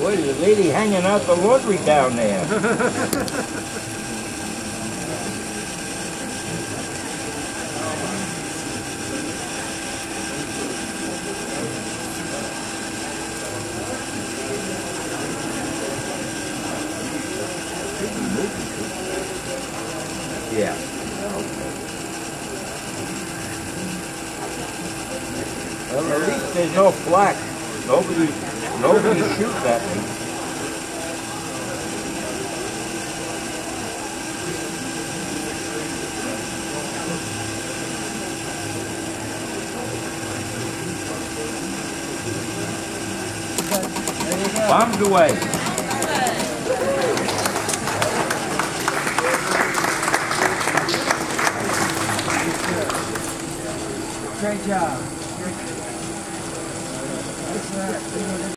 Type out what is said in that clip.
Boy, there's a lady hanging out the laundry down there. Yeah. Well, at least there's no flak. Nobody shoots at me. Bombs away. Great job.